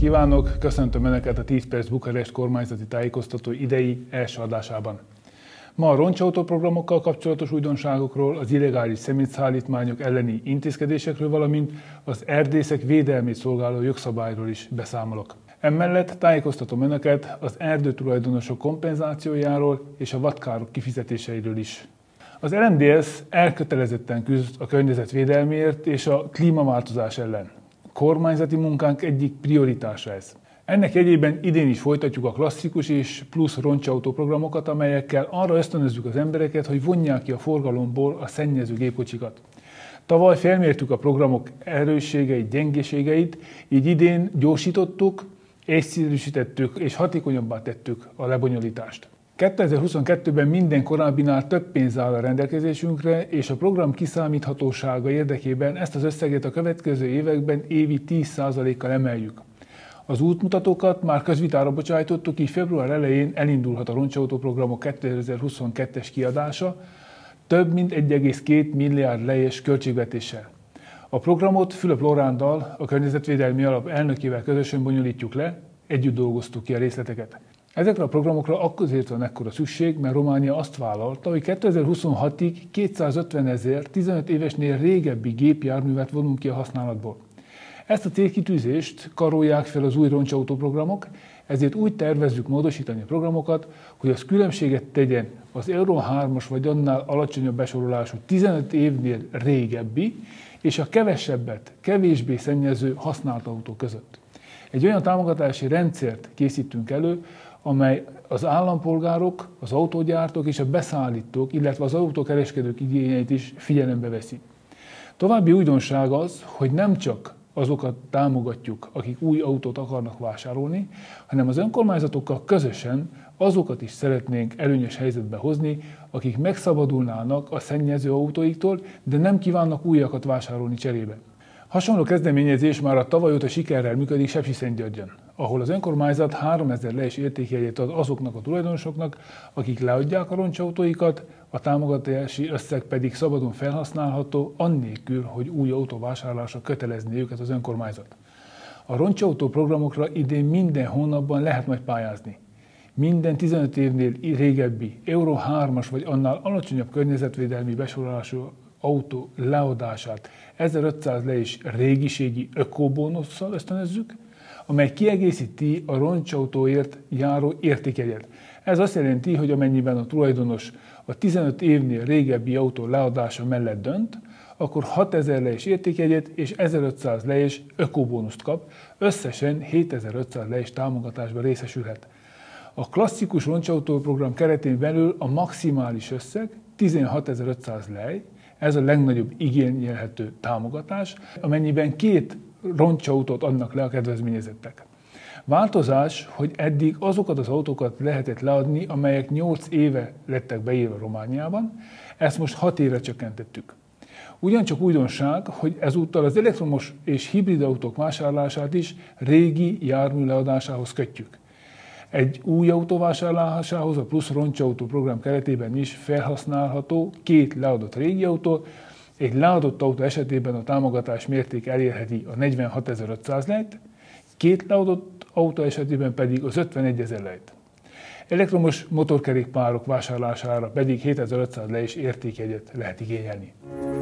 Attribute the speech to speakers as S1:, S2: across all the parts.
S1: kívánok! Köszöntöm Önöket a 10 perc Bukarest kormányzati tájékoztató idei első adásában. Ma a roncsautó programokkal kapcsolatos újdonságokról, az illegális szemétszállítmányok elleni intézkedésekről, valamint az erdészek védelmét szolgáló jogszabályról is beszámolok. Emellett tájékoztatom Önöket az erdőtulajdonosok kompenzációjáról és a vadkárok kifizetéseiről is. Az RMDSZ elkötelezetten küzd a környezetvédelmért és a klímaváltozás ellen. Kormányzati munkánk egyik prioritása ez. Ennek jegyében idén is folytatjuk a klasszikus és plusz roncsautó programokat, amelyekkel arra ösztönözzük az embereket, hogy vonják ki a forgalomból a szennyező gépkocsikat. Tavaly felmértük a programok erősségeit, gyengeségeit, így idén gyorsítottuk, egyszerűsítettük és hatékonyabbá tettük a lebonyolítást. 2022-ben minden korábbinál több pénz áll a rendelkezésünkre, és a program kiszámíthatósága érdekében ezt az összeget a következő években évi 10%-kal emeljük. Az útmutatókat már közvitára bocsájtottuk, így február elején elindulhat a roncsautó programok 2022-es kiadása, több mint 1,2 milliárd lejjes költségvetéssel. A programot Fülöp Lóránttal, a Környezetvédelmi Alap elnökével közösen bonyolítjuk le, együtt dolgoztuk ki a részleteket. Ezekre a programokra azért van ekkora szükség, mert Románia azt vállalta, hogy 2026-ig 250 000 15 évesnél régebbi gépjárművet vonunk ki a használatból. Ezt a célkitűzést karolják fel az új roncsautó programok, ezért úgy tervezzük módosítani a programokat, hogy az különbséget tegyen az Euro 3-as vagy annál alacsonyabb besorolású 15 évnél régebbi és a kevesebbet, kevésbé szennyező használt autó között. Egy olyan támogatási rendszert készítünk elő, amely az állampolgárok, az autógyártók és a beszállítók, illetve az autókereskedők igényeit is figyelembe veszi. További újdonság az, hogy nem csak azokat támogatjuk, akik új autót akarnak vásárolni, hanem az önkormányzatokkal közösen azokat is szeretnénk előnyös helyzetbe hozni, akik megszabadulnának a szennyező autóiktól, de nem kívánnak újakat vásárolni cserébe. Hasonló kezdeményezés már a tavaly óta sikerrel működik Sepsiszentgyörgyön, ahol az önkormányzat 3000 lejjes értékjegyet ad azoknak a tulajdonosoknak, akik leadják a roncsautóikat, a támogatási összeg pedig szabadon felhasználható, annélkül, hogy új autó vásárlásra kötelezné őket az önkormányzat. A roncsautó programokra idén minden hónapban lehet majd pályázni. Minden 15 évnél régebbi Euro 3-as vagy annál alacsonyabb környezetvédelmi besorolású autó leadását 1500 lejjes régiségi ökobónusszal ösztönözzük, amely kiegészíti a roncsautóért járó értékjegyet. Ez azt jelenti, hogy amennyiben a tulajdonos a 15 évnél régebbi autó leadása mellett dönt, akkor 6000 lejjes értékjegyet és 1500 lejjes ökobónuszt kap, összesen 7500 lejjes támogatásban részesülhet. A klasszikus roncsautó program keretén belül a maximális összeg 16500 lej, ez a legnagyobb igényelhető támogatás, amennyiben 2 roncsautót adnak le a kedvezményezettek. Változás, hogy eddig azokat az autókat lehetett leadni, amelyek 8 éve lettek beírva Romániában, ezt most 6 évre csökkentettük. Ugyancsak újdonság, hogy ezúttal az elektromos és hibrid autók vásárlását is régi jármű leadásához kötjük. Egy új autó vásárlásához a plusz roncsautó program keretében is felhasználható 2 leadott régi autó. Egy leadott autó esetében a támogatás mérték elérheti a 46.500 lejt, 2 leadott autó esetében pedig az 51.000 lejt. Elektromos motorkerékpárok vásárlására pedig 7500 lejjes értékjegyet lehet igényelni.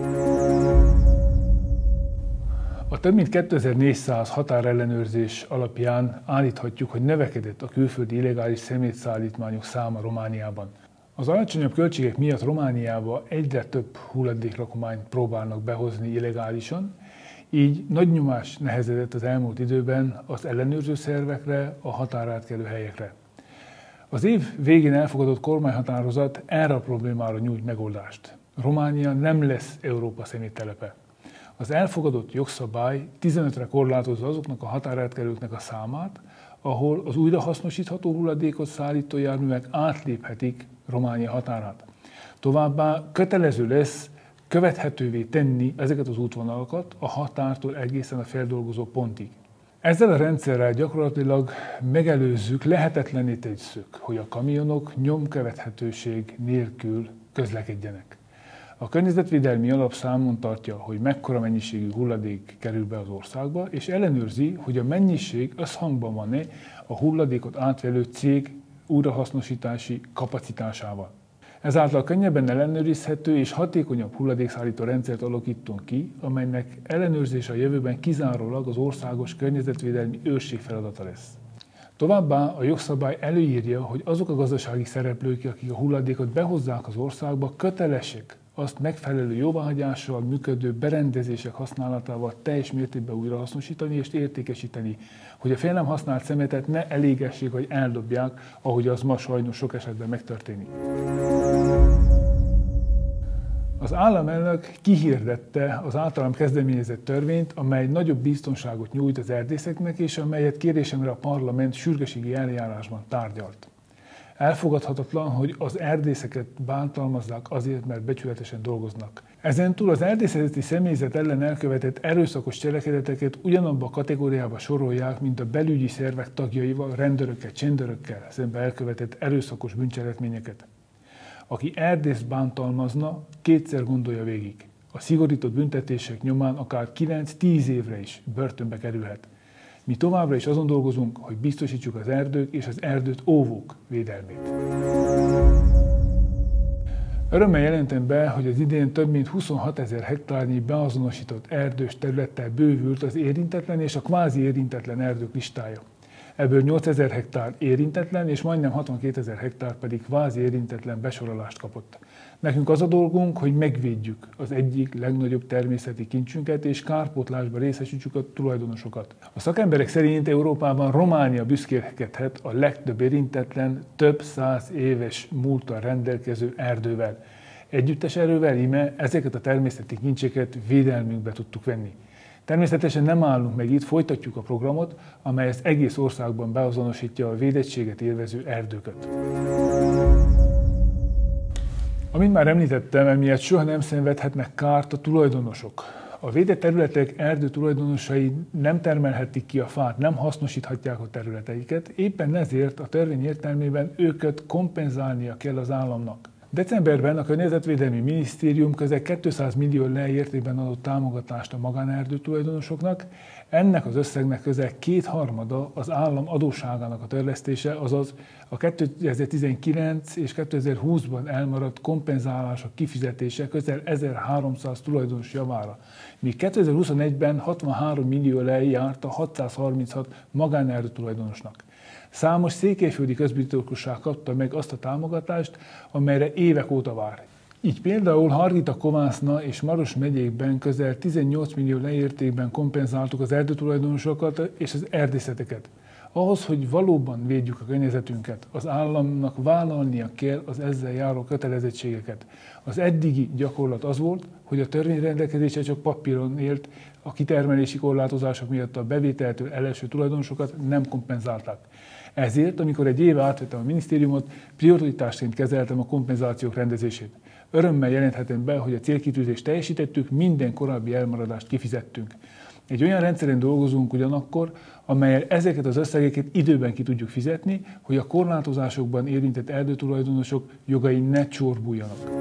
S1: A több mint 2400 határellenőrzés alapján állíthatjuk, hogy növekedett a külföldi illegális szemétszállítmányok száma Romániában. Az alacsonyabb költségek miatt Romániába egyre több hulladékrakományt próbálnak behozni illegálisan, így nagy nyomás nehezedett az elmúlt időben az ellenőrző szervekre, a határátkelő helyekre. Az év végén elfogadott kormányhatározat erre a problémára nyújt megoldást. Románia nem lesz Európa szeméttelepe. Az elfogadott jogszabály 15-re korlátozza azoknak a határátkelőknek a számát, ahol az újrahasznosítható hulladékot szállító járművek átléphetik Románia határát. Továbbá kötelező lesz követhetővé tenni ezeket az útvonalakat a határtól egészen a feldolgozó pontig. Ezzel a rendszerrel gyakorlatilag megelőzzük, lehetetlenné tesszük, hogy a kamionok nyomkövethetőség nélkül közlekedjenek. A környezetvédelmi alap számon tartja, hogy mekkora mennyiségű hulladék kerül be az országba, és ellenőrzi, hogy a mennyiség összhangban van-e a hulladékot átvelő cég újrahasznosítási kapacitásával. Ezáltal könnyebben ellenőrizhető és hatékonyabb hulladékszállító rendszert alakítunk ki, amelynek ellenőrzése a jövőben kizárólag az országos környezetvédelmi őrség feladata lesz. Továbbá a jogszabály előírja, hogy azok a gazdasági szereplők, akik a hulladékot behozzák az országba, kötelesek azt megfelelő jóváhagyással működő berendezések használatával teljes mértékben újrahasznosítani és értékesíteni, hogy a fel nem használt szemetet ne elégessék vagy eldobják, ahogy az ma sajnos sok esetben megtörténik. Az államelnök kihirdette az általam kezdeményezett törvényt, amely nagyobb biztonságot nyújt az erdészeknek, és amelyet kérésemre a parlament sürgősségi eljárásban tárgyalt. Elfogadhatatlan, hogy az erdészeket bántalmazzák azért, mert becsületesen dolgoznak. Ezentúl az erdészeti személyzet ellen elkövetett erőszakos cselekedeteket ugyanabba a kategóriába sorolják, mint a belügyi szervek tagjaival, rendőrökkel, csendőrökkel szemben elkövetett erőszakos bűncselekményeket. Aki erdészt bántalmazna, kétszer gondolja végig. A szigorított büntetések nyomán akár 9-10 évre is börtönbe kerülhet. Mi továbbra is azon dolgozunk, hogy biztosítsuk az erdők és az erdőt óvók védelmét. Örömmel jelentem be, hogy az idén több mint 26 000 hektárnyi beazonosított erdős területtel bővült az érintetlen és a kvázi érintetlen erdők listája. Ebből 8000 hektár érintetlen és majdnem 62 000 hektár pedig kvázi érintetlen besorolást kapott. Nekünk az a dolgunk, hogy megvédjük az egyik legnagyobb természeti kincsünket és kárpótlásba részesítsük a tulajdonosokat. A szakemberek szerint Európában Románia büszkélkedhet a legtöbb érintetlen, több 100 éves múlttal rendelkező erdővel. Együttes erővel íme ezeket a természeti kincseket védelmünkbe tudtuk venni. Természetesen nem állunk meg itt, folytatjuk a programot, amely az egész országban beazonosítja a védettséget élvező erdőket. Amint már említettem, emiatt soha nem szenvedhetnek kárt a tulajdonosok. A védett területek erdő tulajdonosai nem termelhetik ki a fát, nem hasznosíthatják a területeiket, éppen ezért a törvény értelmében őket kompenzálnia kell az államnak. Decemberben a Környezetvédelmi Minisztérium közel 200 millió lei értékben adott támogatást a magánerdő tulajdonosoknak, ennek az összegnek közel kétharmada az állam adósságának a törlesztése, azaz a 2019 és 2020-ban elmaradt kompenzálások kifizetése közel 1300 tulajdonos javára, míg 2021-ben 63 millió lei járt a 636 magánerdő tulajdonosnak. Számos székelyföldi közbirtokosság kapta meg azt a támogatást, amelyre évek óta vár. Így például Hargita, Kovászna és Maros megyékben közel 18 millió leértékben kompenzáltuk az erdőtulajdonosokat és az erdészeteket. Ahhoz, hogy valóban védjük a környezetünket, az államnak vállalnia kell az ezzel járó kötelezettségeket. Az eddigi gyakorlat az volt, hogy a törvény rendelkezése csak papíron élt, a kitermelési korlátozások miatt a bevételtől eleső tulajdonosokat nem kompenzálták. Ezért, amikor egy éve átvettem a minisztériumot, prioritásként kezeltem a kompenzációk rendezését. Örömmel jelenthetem be, hogy a célkitűzést teljesítettük, minden korábbi elmaradást kifizettünk. Egy olyan rendszeren dolgozunk ugyanakkor, amellyel ezeket az összegeket időben ki tudjuk fizetni, hogy a korlátozásokban érintett erdőtulajdonosok jogai ne csorbuljanak.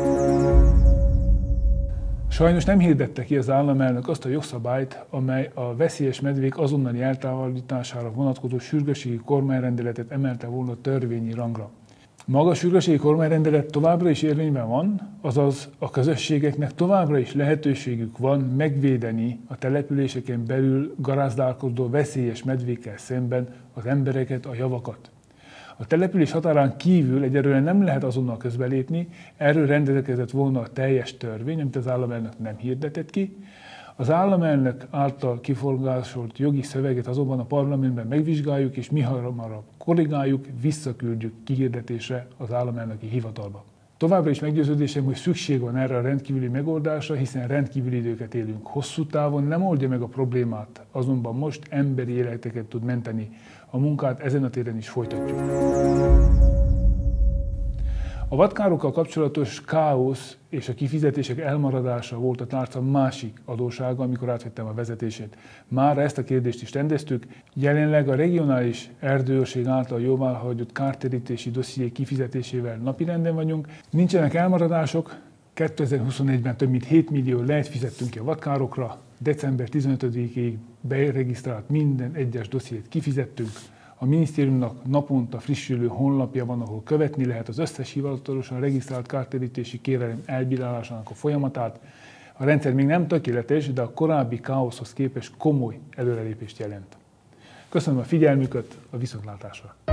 S1: Sajnos nem hirdette ki az államelnök azt a jogszabályt, amely a veszélyes medvék azonnali eltávolítására vonatkozó sürgősségi kormányrendeletet emelte volna törvényi rangra. Maga a sürgősségi kormányrendelet továbbra is érvényben van, azaz a közösségeknek továbbra is lehetőségük van megvédeni a településeken belül garázdálkodó veszélyes medvékkel szemben az embereket, a javakat. A település határán kívül egyelőre nem lehet azonnal közbelépni, erről rendelkezett volna a teljes törvény, amit az államelnök nem hirdetett ki. Az államelnök által kiforgásolt jogi szöveget azonban a parlamentben megvizsgáljuk, és mihamarabb korrigáljuk, visszaküldjük kihirdetésre az államelnöki hivatalba. Továbbra is meggyőződésem, hogy szükség van erre a rendkívüli megoldásra, hiszen rendkívüli időket élünk. Hosszú távon nem oldja meg a problémát, azonban most emberi életeket tud menteni. A munkát ezen a téren is folytatjuk. A vadkárokkal kapcsolatos káosz és a kifizetések elmaradása volt a tárca másik adóssága, amikor átvettem a vezetését. Mára ezt a kérdést is rendeztük, jelenleg a regionális erdőőrség által jóváhagyott kártérítési dosszié kifizetésével napirenden vagyunk. Nincsenek elmaradások, 2021-ben több mint 7 millió lejt fizettünk ki a vadkárokra, december 15-ig beregisztrált minden egyes dossziét kifizettünk. A minisztériumnak naponta frissülő honlapja van, ahol követni lehet az összes hivatalosan regisztrált kártérítési kérelem elbírálásának a folyamatát. A rendszer még nem tökéletes, de a korábbi káoszhoz képest komoly előrelépést jelent. Köszönöm a figyelmüket, a viszontlátásra!